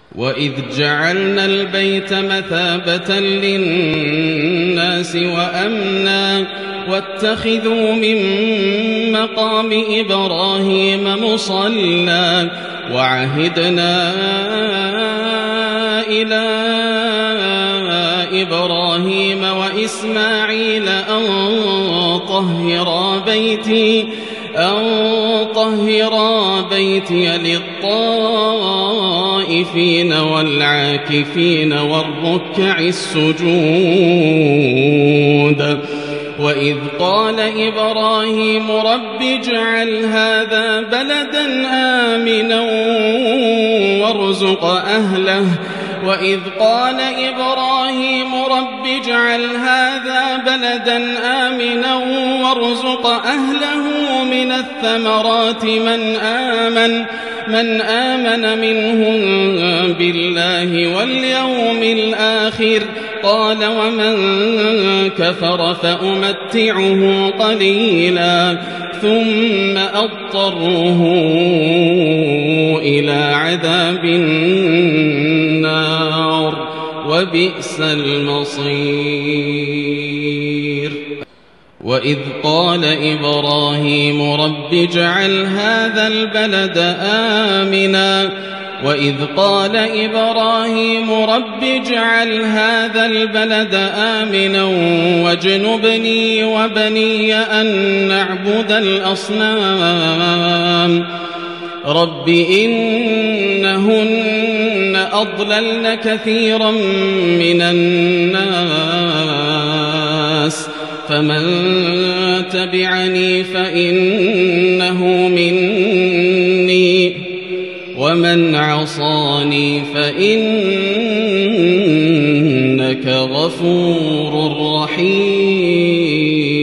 وإذ جعلنا البيت مثابة للناس وأمنا واتخذوا من مقام إبراهيم مصلى وعهدنا إلى إبراهيم وإسماعيل أن طهرا بيتي للطائفين والعاكفين والركع السجود. وإذ قال إبراهيم رب اجعل هذا بلدا آمنا وإذ قال إبراهيم رب اجعل هذا بلدا آمنا وارزق أهله من الثمرات من آمن منهم بالله واليوم الآخر قال ومن كفر فأمتعه قليلا ثم أضطره إلى عذاب النار وبئس المصير. وإذ قال إبراهيم رب اجعل هذا البلد آمنا واجنبني وبني أن نعبد الأصنام رب إنهن أضللن كثيرا من الناس فمن تبعني فإنه مني ومن عصاني فإنك غفور رحيم.